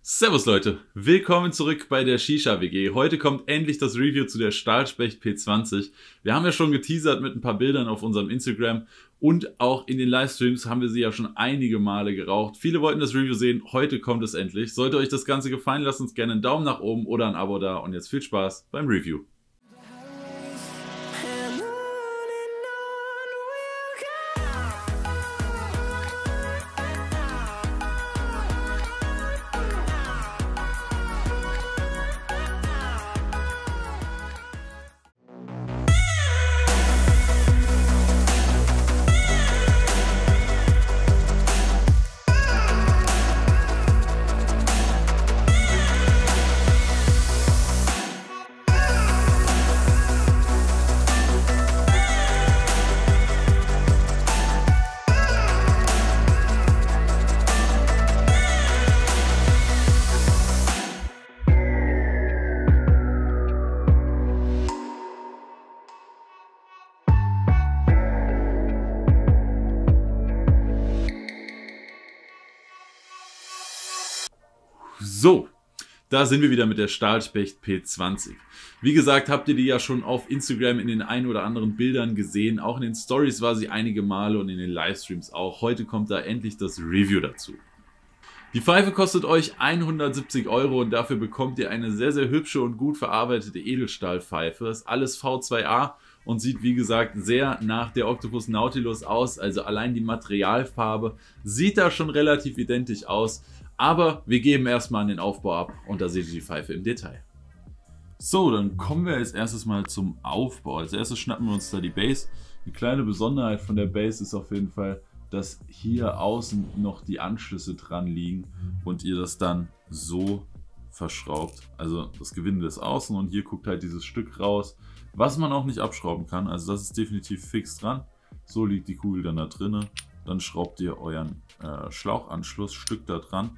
Servus Leute, willkommen zurück bei der Shisha WG. Heute kommt endlich das Review zu der Stahlspecht P20. Wir haben ja schon geteasert mit ein paar Bildern auf unserem Instagram und auch in den Livestreams haben wir sie ja schon einige Male geraucht. Viele wollten das Review sehen, heute kommt es endlich. Sollte euch das Ganze gefallen, lasst uns gerne einen Daumen nach oben oder ein Abo da und jetzt viel Spaß beim Review. So, da sind wir wieder mit der Stahlspecht P20. Wie gesagt, habt ihr die ja schon auf Instagram in den ein oder anderen Bildern gesehen. Auch in den Stories war sie einige Male und in den Livestreams auch. Heute kommt da endlich das Review dazu. Die Pfeife kostet euch 170 € und dafür bekommt ihr eine sehr, sehr hübsche und gut verarbeitete Edelstahlpfeife. Ist alles V2A und sieht, wie gesagt, sehr nach der Octopus Nautilus aus. Also allein die Materialfarbe sieht da schon relativ identisch aus. Aber wir geben erstmal an den Aufbau ab und da seht ihr die Pfeife im Detail. So, dann kommen wir als erstes mal zum Aufbau. Als erstes schnappen wir uns da die Base. Eine kleine Besonderheit von der Base ist auf jeden Fall, dass hier außen noch die Anschlüsse dran liegen und ihr das dann so verschraubt. Also das Gewinde ist außen und hier guckt halt dieses Stück raus, was man auch nicht abschrauben kann. Also das ist definitiv fix dran. So liegt die Kugel dann da drinne. Dann schraubt ihr euren Schlauchanschlussstück da dran.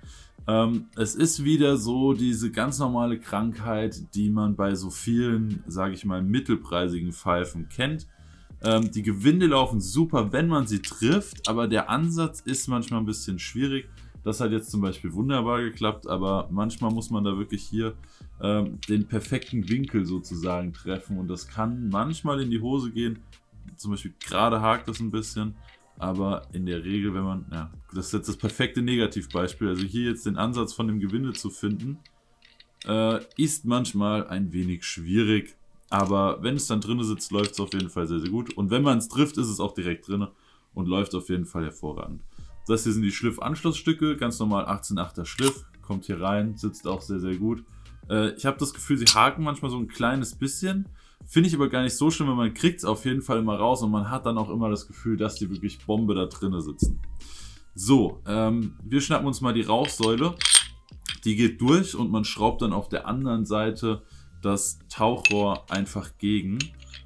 Es ist wieder so diese ganz normale Krankheit, die man bei so vielen, sage ich mal, mittelpreisigen Pfeifen kennt. Die Gewinde laufen super, wenn man sie trifft, aber der Ansatz ist manchmal ein bisschen schwierig. Das hat jetzt zum Beispiel wunderbar geklappt, aber manchmal muss man da wirklich hier den perfekten Winkel sozusagen treffen und das kann manchmal in die Hose gehen. Zum Beispiel gerade hakt das ein bisschen. Aber in der Regel, wenn man, ja, das ist jetzt das perfekte Negativbeispiel, also hier jetzt den Ansatz von dem Gewinde zu finden, ist manchmal ein wenig schwierig. Aber wenn es dann drin sitzt, läuft es auf jeden Fall sehr, sehr gut. Und wenn man es trifft, ist es auch direkt drin und läuft auf jeden Fall hervorragend. Das hier sind die Schliff-Anschlussstücke, ganz normal 18,8er Schliff, kommt hier rein, sitzt auch sehr, sehr gut. Ich habe das Gefühl, sie haken manchmal so ein kleines bisschen. Finde ich aber gar nicht so schlimm, weil man kriegt es auf jeden Fall immer raus und man hat dann auch immer das Gefühl, dass die wirklich Bombe da drinnen sitzen. So, wir schnappen uns mal die Rauchsäule. Die geht durch und man schraubt dann auf der anderen Seite das Tauchrohr einfach gegen.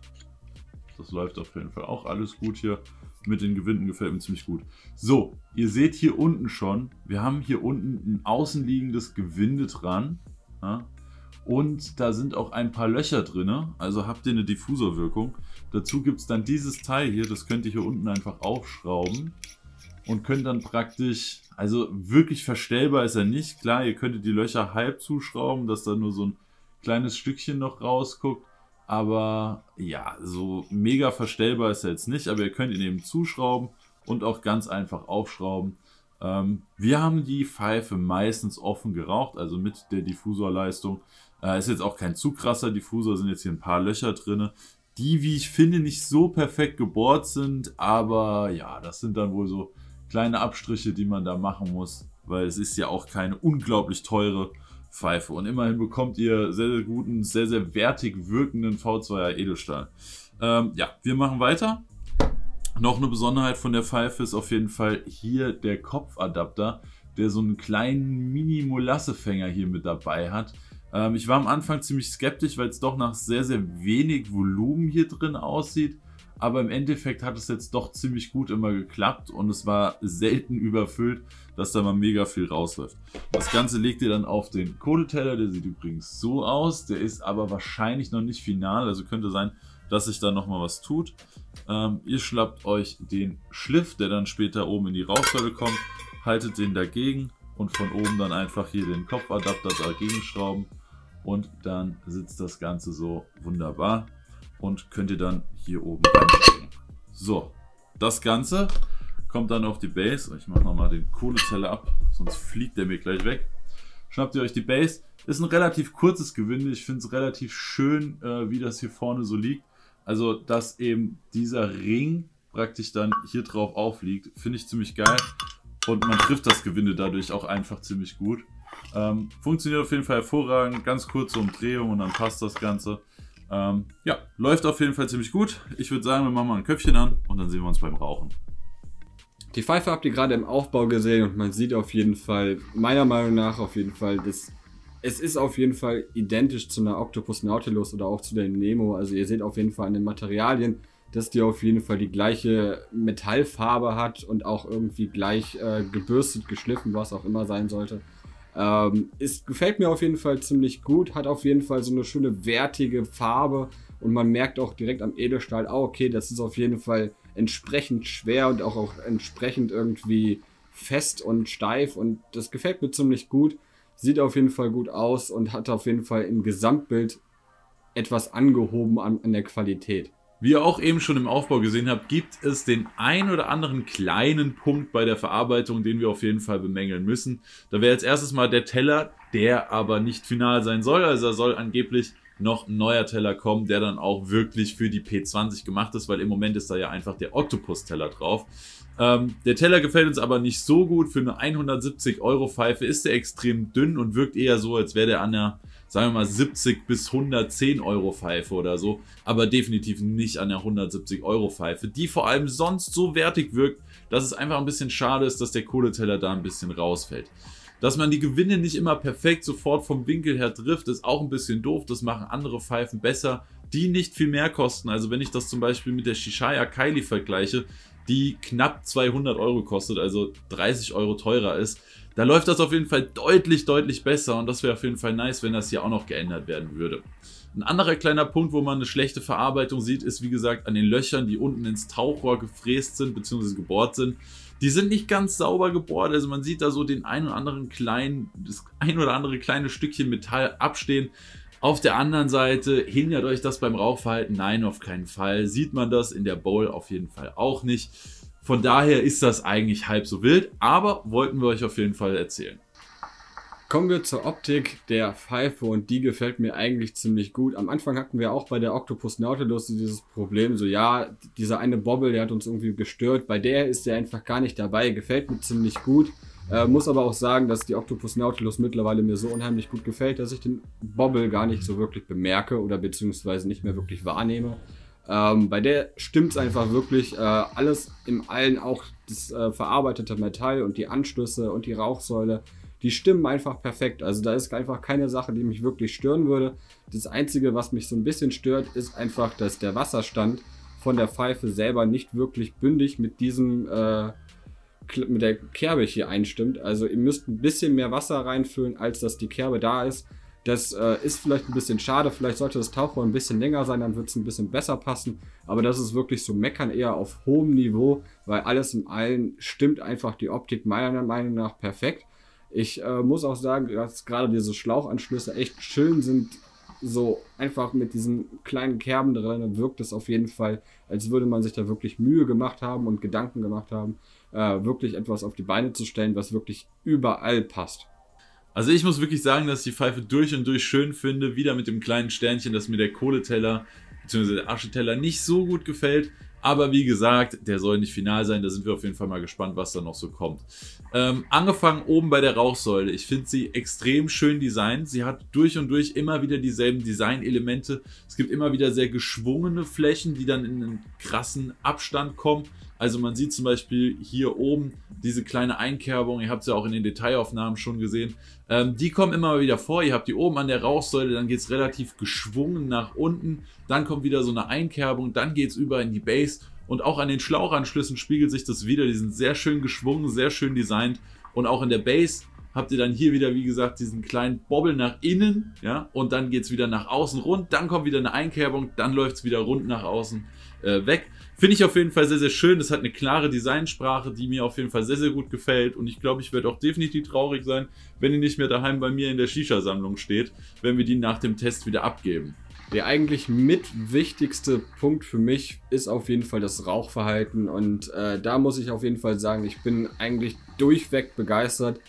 Das läuft auf jeden Fall auch alles gut hier. Mit den Gewinden gefällt mir ziemlich gut. So, ihr seht hier unten schon, wir haben hier unten ein außenliegendes Gewinde dran. Ja? Und da sind auch ein paar Löcher drin, also habt ihr eine Diffusorwirkung. Dazu gibt es dann dieses Teil hier, das könnt ihr hier unten einfach aufschrauben. Und könnt dann praktisch, also wirklich verstellbar ist er nicht. Klar, ihr könntet die Löcher halb zuschrauben, dass da nur so ein kleines Stückchen noch rausguckt. Aber ja, so mega verstellbar ist er jetzt nicht, aber ihr könnt ihn eben zuschrauben und auch ganz einfach aufschrauben. Wir haben die Pfeife meistens offen geraucht, also mit der Diffusorleistung. Ist jetzt auch kein zu krasser Diffusor, sind jetzt hier ein paar Löcher drin, die, wie ich finde, nicht so perfekt gebohrt sind, aber ja, das sind dann wohl so kleine Abstriche, die man da machen muss, weil es ist ja auch keine unglaublich teure Pfeife und immerhin bekommt ihr sehr, sehr guten, sehr, sehr wertig wirkenden V2er Edelstahl. Ja, wir machen weiter. Noch eine Besonderheit von der Pfeife ist auf jeden Fall hier der Kopfadapter, der so einen kleinen Mini-Molassefänger hier mit dabei hat. Ich war am Anfang ziemlich skeptisch, weil es doch nach sehr, sehr wenig Volumen hier drin aussieht. Aber im Endeffekt hat es jetzt doch ziemlich gut immer geklappt und es war selten überfüllt, dass da mal mega viel rausläuft. Das Ganze legt ihr dann auf den Kohleteller, der sieht übrigens so aus. Der ist aber wahrscheinlich noch nicht final, also könnte sein, dass sich da nochmal was tut. Ihr schnappt euch den Schliff, der dann später oben in die Rauchsäule kommt, haltet den dagegen und von oben dann einfach hier den Kopfadapter dagegen schrauben und dann sitzt das Ganze so wunderbar und könnt ihr dann hier oben reinstecken. So, das Ganze kommt dann auf die Base. Ich mache nochmal den Kohleteller ab, sonst fliegt der mir gleich weg. Schnappt ihr euch die Base. Ist ein relativ kurzes Gewinde. Ich finde es relativ schön, wie das hier vorne so liegt. Also, dass eben dieser Ring praktisch dann hier drauf aufliegt, finde ich ziemlich geil. Und man trifft das Gewinde dadurch auch einfach ziemlich gut. Funktioniert auf jeden Fall hervorragend. Ganz kurze Umdrehung und dann passt das Ganze. Ja, läuft auf jeden Fall ziemlich gut. Ich würde sagen, wir machen mal ein Köpfchen an und dann sehen wir uns beim Rauchen. Die Pfeife habt ihr gerade im Aufbau gesehen und man sieht auf jeden Fall, meiner Meinung nach auf jeden Fall, es ist auf jeden Fall identisch zu einer Octopus Nautilus oder auch zu der Nemo. Also ihr seht auf jeden Fall an den Materialien, dass die auf jeden Fall die gleiche Metallfarbe hat und auch irgendwie gleich gebürstet, geschliffen, was auch immer sein sollte. Es gefällt mir auf jeden Fall ziemlich gut, hat auf jeden Fall so eine schöne wertige Farbe und man merkt auch direkt am Edelstahl, okay, das ist auf jeden Fall entsprechend schwer und auch entsprechend irgendwie fest und steif und das gefällt mir ziemlich gut. Sieht auf jeden Fall gut aus und hat auf jeden Fall im Gesamtbild etwas angehoben an der Qualität. Wie ihr auch eben schon im Aufbau gesehen habt, gibt es den ein oder anderen kleinen Punkt bei der Verarbeitung, den wir auf jeden Fall bemängeln müssen. Da wäre als erstes mal der Teller, der aber nicht final sein soll. Also da soll angeblich noch ein neuer Teller kommen, der dann auch wirklich für die P20 gemacht ist, weil im Moment ist da ja einfach der Octopus-Teller drauf. Der Teller gefällt uns aber nicht so gut. Für eine 170 € Pfeife ist der extrem dünn und wirkt eher so, als wäre der an der, sagen wir mal, 70 bis 110 € Pfeife oder so. Aber definitiv nicht an der 170 € Pfeife, die vor allem sonst so wertig wirkt, dass es einfach ein bisschen schade ist, dass der Kohleteller da ein bisschen rausfällt. Dass man die Gewinde nicht immer perfekt sofort vom Winkel her trifft, ist auch ein bisschen doof. Das machen andere Pfeifen besser, die nicht viel mehr kosten. Also wenn ich das zum Beispiel mit der Shishaya Kylie vergleiche, die knapp 200 € kostet, also 30 € teurer ist, da läuft das auf jeden Fall deutlich, deutlich besser und das wäre auf jeden Fall nice, wenn das hier auch noch geändert werden würde. Ein anderer kleiner Punkt, wo man eine schlechte Verarbeitung sieht, ist wie gesagt an den Löchern, die unten ins Tauchrohr gefräst sind bzw. gebohrt sind. Die sind nicht ganz sauber gebohrt, also man sieht da so den ein oder anderen das ein oder andere kleine Stückchen Metall abstehen. Auf der anderen Seite, hindert euch das beim Rauchverhalten? Nein, auf keinen Fall. Sieht man das in der Bowl auf jeden Fall auch nicht. Von daher ist das eigentlich halb so wild, aber wollten wir euch auf jeden Fall erzählen. Kommen wir zur Optik der Pfeife und die gefällt mir eigentlich ziemlich gut. Am Anfang hatten wir auch bei der Octopus Nautilus dieses Problem, so ja, dieser eine Bobbel, der hat uns irgendwie gestört. Bei der ist der einfach gar nicht dabei, gefällt mir ziemlich gut. Muss aber auch sagen, dass die Octopus Nautilus mittlerweile mir so unheimlich gut gefällt, dass ich den Bobbel gar nicht so wirklich bemerke oder beziehungsweise nicht mehr wirklich wahrnehme. Bei der stimmt es einfach wirklich, alles im Allen, auch das verarbeitete Metall und die Anschlüsse und die Rauchsäule, die stimmen einfach perfekt. Also da ist einfach keine Sache, die mich wirklich stören würde. Das Einzige, was mich so ein bisschen stört, ist einfach, dass der Wasserstand von der Pfeife selber nicht wirklich bündig mit der Kerbe hier einstimmt. Also ihr müsst ein bisschen mehr Wasser reinfüllen, als dass die Kerbe da ist. Das ist vielleicht ein bisschen schade, vielleicht sollte das Tauchrohr ein bisschen länger sein, dann wird es ein bisschen besser passen. Aber das ist wirklich so Meckern eher auf hohem Niveau, weil alles im Allen stimmt einfach die Optik meiner Meinung nach perfekt. Ich muss auch sagen, dass gerade diese Schlauchanschlüsse echt schön sind. So einfach mit diesen kleinen Kerben drin wirkt es auf jeden Fall, als würde man sich da wirklich Mühe gemacht haben und Gedanken gemacht haben, wirklich etwas auf die Beine zu stellen, was wirklich überall passt. Also ich muss wirklich sagen, dass ich die Pfeife durch und durch schön finde. Wieder mit dem kleinen Sternchen, dass mir der Kohleteller bzw. der Ascheteller nicht so gut gefällt. Aber wie gesagt, der soll nicht final sein. Da sind wir auf jeden Fall mal gespannt, was da noch so kommt. Angefangen oben bei der Rauchsäule. Ich finde sie extrem schön designt. Sie hat durch und durch immer wieder dieselben Designelemente. Es gibt immer wieder sehr geschwungene Flächen, die dann in einen krassen Abstand kommen. Also man sieht zum Beispiel hier oben diese kleine Einkerbung, ihr habt es ja auch in den Detailaufnahmen schon gesehen, die kommen immer wieder vor. Ihr habt die oben an der Rauchsäule, dann geht es relativ geschwungen nach unten, dann kommt wieder so eine Einkerbung, dann geht es über in die Base und auch an den Schlauchanschlüssen spiegelt sich das wieder, die sind sehr schön geschwungen, sehr schön designt und auch in der Base habt ihr dann hier wieder, wie gesagt, diesen kleinen Bobbel nach innen, ja, und dann geht es wieder nach außen rund, dann kommt wieder eine Einkerbung, dann läuft es wieder rund nach außen weg. Finde ich auf jeden Fall sehr, sehr schön. Das hat eine klare Designsprache, die mir auf jeden Fall sehr, sehr gut gefällt. Und ich glaube, ich werde auch definitiv traurig sein, wenn die nicht mehr daheim bei mir in der Shisha-Sammlung steht, wenn wir die nach dem Test wieder abgeben. Der eigentlich mit wichtigste Punkt für mich ist auf jeden Fall das Rauchverhalten. Und da muss ich auf jeden Fall sagen, ich bin eigentlich durchweg begeistert.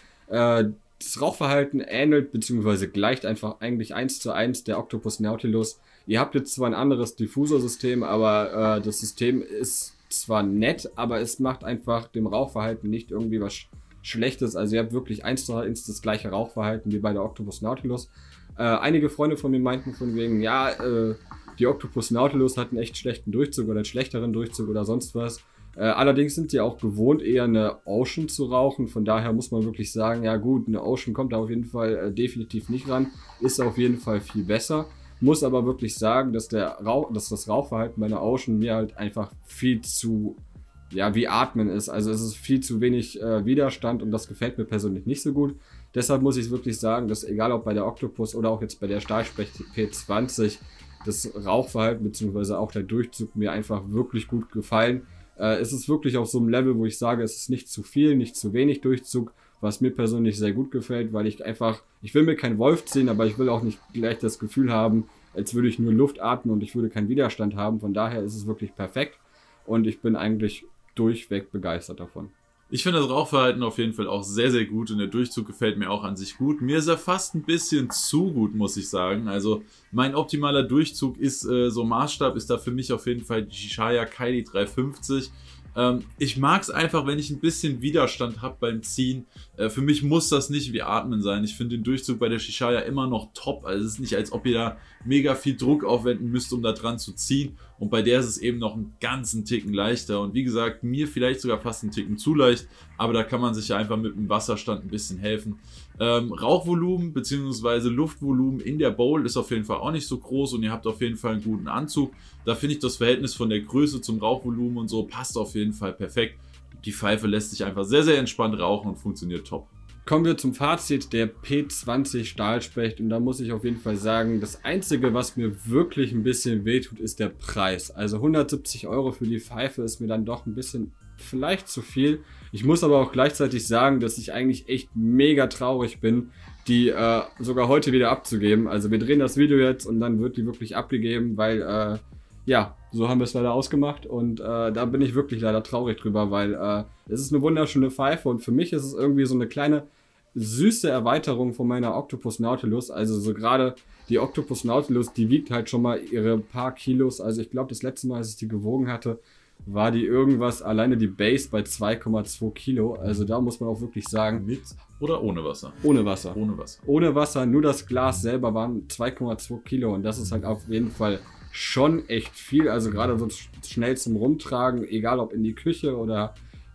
Das Rauchverhalten ähnelt bzw. gleicht einfach eigentlich 1:1 der Octopus Nautilus. Ihr habt jetzt zwar ein anderes Diffusorsystem, aber das System ist zwar nett, aber es macht einfach dem Rauchverhalten nicht irgendwie was Schlechtes. Also ihr habt wirklich 1:1 das gleiche Rauchverhalten wie bei der Octopus Nautilus. Einige Freunde von mir meinten von wegen, ja, die Octopus Nautilus hat einen echt schlechten Durchzug oder einen schlechteren Durchzug oder sonst was. Allerdings sind die auch gewohnt, eher eine Ocean zu rauchen. Von daher muss man wirklich sagen, ja gut, eine Ocean kommt da auf jeden Fall definitiv nicht ran. Ist auf jeden Fall viel besser. Muss aber wirklich sagen, dass das Rauchverhalten bei einer Ocean mir halt einfach viel zu, ja, wie Atmen ist. Also es ist viel zu wenig Widerstand und das gefällt mir persönlich nicht so gut. Deshalb muss ich wirklich sagen, dass egal ob bei der Octopus oder auch jetzt bei der Stahlspecht P20, das Rauchverhalten bzw. auch der Durchzug mir einfach wirklich gut gefallen. Es ist wirklich auf so einem Level, wo ich sage, es ist nicht zu viel, nicht zu wenig Durchzug, was mir persönlich sehr gut gefällt, weil ich will mir keinen Wolf ziehen, aber ich will auch nicht gleich das Gefühl haben, als würde ich nur Luft atmen und ich würde keinen Widerstand haben. Von daher ist es wirklich perfekt und ich bin eigentlich durchweg begeistert davon. Ich finde das Rauchverhalten auf jeden Fall auch sehr, sehr gut und der Durchzug gefällt mir auch an sich gut. Mir ist er fast ein bisschen zu gut, muss ich sagen. Also mein optimaler Durchzug ist, so Maßstab ist da für mich auf jeden Fall die Shishaya Kylie 350. Ich mag es einfach, wenn ich ein bisschen Widerstand habe beim Ziehen. Für mich muss das nicht wie Atmen sein. Ich finde den Durchzug bei der Shishaya immer noch top. Also es ist nicht, als ob ihr da mega viel Druck aufwenden müsst, um da dran zu ziehen. Und bei der ist es eben noch einen ganzen Ticken leichter. Und wie gesagt, mir vielleicht sogar fast einen Ticken zu leicht. Aber da kann man sich ja einfach mit dem Wasserstand ein bisschen helfen. Rauchvolumen bzw. Luftvolumen in der Bowl ist auf jeden Fall auch nicht so groß. Und ihr habt auf jeden Fall einen guten Anzug. Da finde ich das Verhältnis von der Größe zum Rauchvolumen und so passt auf jeden Fall perfekt. Die Pfeife lässt sich einfach sehr, sehr entspannt rauchen und funktioniert top. Kommen wir zum Fazit der P20 Stahlspecht und da muss ich auf jeden Fall sagen, das Einzige, was mir wirklich ein bisschen wehtut, ist der Preis. Also 170 € für die Pfeife ist mir dann doch ein bisschen vielleicht zu viel. Ich muss aber auch gleichzeitig sagen, dass ich eigentlich echt mega traurig bin, die sogar heute wieder abzugeben. Also wir drehen das Video jetzt und dann wird die wirklich abgegeben, weil ja, so haben wir es leider ausgemacht und da bin ich wirklich leider traurig drüber, weil es ist eine wunderschöne Pfeife und für mich ist es irgendwie so eine kleine süße Erweiterung von meiner Octopus Nautilus. Also so gerade die Octopus Nautilus, die wiegt halt schon mal ihre paar Kilos. Also ich glaube, das letzte Mal, als ich die gewogen hatte, war die irgendwas, alleine die Base bei 2,2 Kilo. Also da muss man auch wirklich sagen. Mit oder ohne Wasser? Ohne Wasser. Ohne Wasser. Ohne Wasser, nur das Glas selber waren 2,2 Kilo und das ist halt auf jeden Fall schon echt viel. Also gerade so schnell zum Rumtragen, egal ob in die Küche oder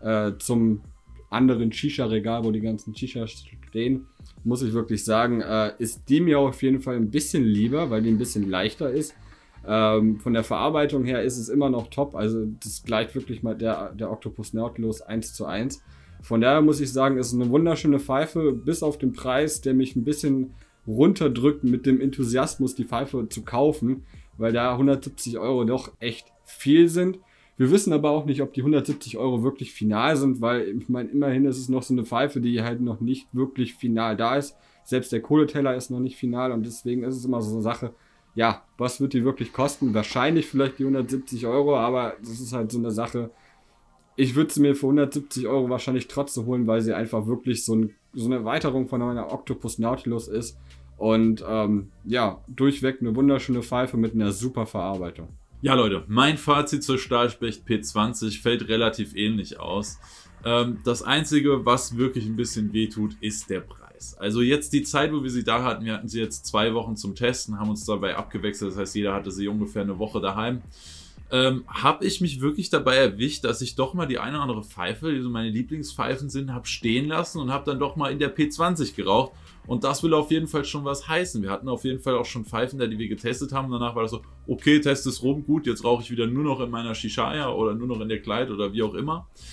zum anderen Shisha-Regal, wo die ganzen Shishas stehen, muss ich wirklich sagen, ist die mir auf jeden Fall ein bisschen lieber, weil die ein bisschen leichter ist. Von der Verarbeitung her ist es immer noch top, also das gleicht wirklich mal der Octopus Nautilus 1:1. Von daher muss ich sagen, es ist eine wunderschöne Pfeife, bis auf den Preis, der mich ein bisschen runterdrückt mit dem Enthusiasmus, die Pfeife zu kaufen, weil da 170 € doch echt viel sind. Wir wissen aber auch nicht, ob die 170 € wirklich final sind, weil ich meine, immerhin ist es noch so eine Pfeife, die halt noch nicht wirklich final da ist. Selbst der Kohleteller ist noch nicht final und deswegen ist es immer so eine Sache, ja, was wird die wirklich kosten? Wahrscheinlich vielleicht die 170 €, aber das ist halt so eine Sache. Ich würde sie mir für 170 € wahrscheinlich trotzdem holen, weil sie einfach wirklich so eine Erweiterung von meiner Octopus Nautilus ist. Und ja, durchweg eine wunderschöne Pfeife mit einer super Verarbeitung. Ja Leute, mein Fazit zur Stahlspecht P20 fällt relativ ähnlich aus. Das Einzige, was wirklich ein bisschen wehtut, ist der Preis. Also jetzt die Zeit, wo wir sie da hatten, wir hatten sie jetzt 2 Wochen zum Testen, haben uns dabei abgewechselt, das heißt jeder hatte sie ungefähr eine Woche daheim. Habe ich mich wirklich dabei erwischt, dass ich doch mal die eine oder andere Pfeife, die so meine Lieblingspfeifen sind, habe stehen lassen und habe dann doch mal in der P20 geraucht. Und das will auf jeden Fall schon was heißen. Wir hatten auf jeden Fall auch schon Pfeifen da, die wir getestet haben. Danach war das so, okay, Test ist rum, gut, jetzt rauche ich wieder nur noch in meiner Shishaya oder nur noch in der Clyde oder wie auch immer.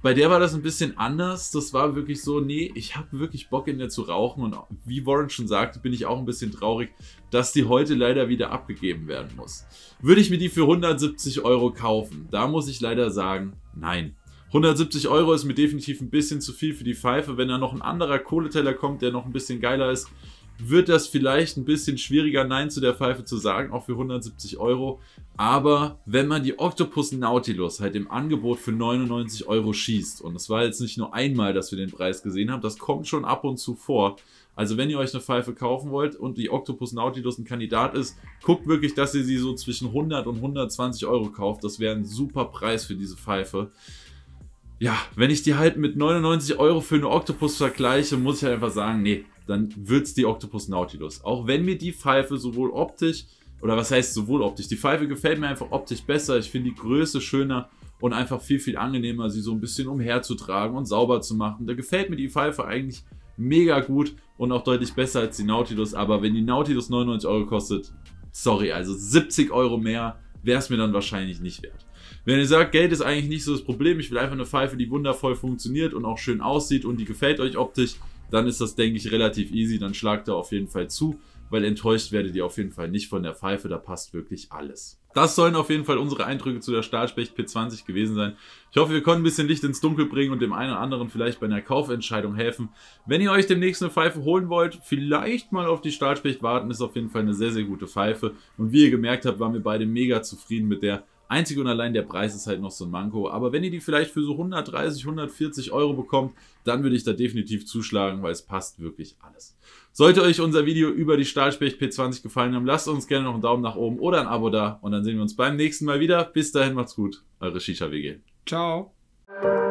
Bei der war das ein bisschen anders. Das war wirklich so, nee, ich habe wirklich Bock in der zu rauchen. Und wie Warren schon sagte, bin ich auch ein bisschen traurig, dass die heute leider wieder abgegeben werden muss. Würde ich mir die für 170 € kaufen? Da muss ich leider sagen, nein. 170 € ist mir definitiv ein bisschen zu viel für die Pfeife. Wenn da noch ein anderer Kohleteller kommt, der noch ein bisschen geiler ist, wird das vielleicht ein bisschen schwieriger, Nein zu der Pfeife zu sagen, auch für 170 €. Aber wenn man die Octopus Nautilus halt im Angebot für 99 € schießt, und es war jetzt nicht nur einmal, dass wir den Preis gesehen haben, das kommt schon ab und zu vor. Also wenn ihr euch eine Pfeife kaufen wollt und die Octopus Nautilus ein Kandidat ist, guckt wirklich, dass ihr sie so zwischen 100 und 120 € kauft. Das wäre ein super Preis für diese Pfeife. Ja, wenn ich die halt mit 99 € für eine Octopus vergleiche, muss ich halt einfach sagen, nee, dann wird's die Octopus Nautilus. Auch wenn mir die Pfeife sowohl optisch, oder was heißt sowohl optisch, die Pfeife gefällt mir einfach optisch besser. Ich finde die Größe schöner und einfach viel, viel angenehmer, sie so ein bisschen umherzutragen und sauber zu machen. Da gefällt mir die Pfeife eigentlich mega gut und auch deutlich besser als die Nautilus. Aber wenn die Nautilus 99 € kostet, sorry, also 70 € mehr wäre es mir dann wahrscheinlich nicht wert. Wenn ihr sagt, Geld ist eigentlich nicht so das Problem, ich will einfach eine Pfeife, die wundervoll funktioniert und auch schön aussieht und die gefällt euch optisch, dann ist das, denke ich, relativ easy. Dann schlagt da auf jeden Fall zu, weil enttäuscht werdet ihr auf jeden Fall nicht von der Pfeife. Da passt wirklich alles. Das sollen auf jeden Fall unsere Eindrücke zu der Stahlspecht P20 gewesen sein. Ich hoffe, wir konnten ein bisschen Licht ins Dunkel bringen und dem einen oder anderen vielleicht bei einer Kaufentscheidung helfen. Wenn ihr euch demnächst eine Pfeife holen wollt, vielleicht mal auf die Stahlspecht warten, ist auf jeden Fall eine sehr, sehr gute Pfeife. Und wie ihr gemerkt habt, waren wir beide mega zufrieden mit der. Einzig und allein der Preis ist halt noch so ein Manko. Aber wenn ihr die vielleicht für so 130, 140 € bekommt, dann würde ich da definitiv zuschlagen, weil es passt wirklich alles. Sollte euch unser Video über die Stahlspecht P20 gefallen haben, lasst uns gerne noch einen Daumen nach oben oder ein Abo da. Und dann sehen wir uns beim nächsten Mal wieder. Bis dahin, macht's gut. Eure Shisha WG. Ciao.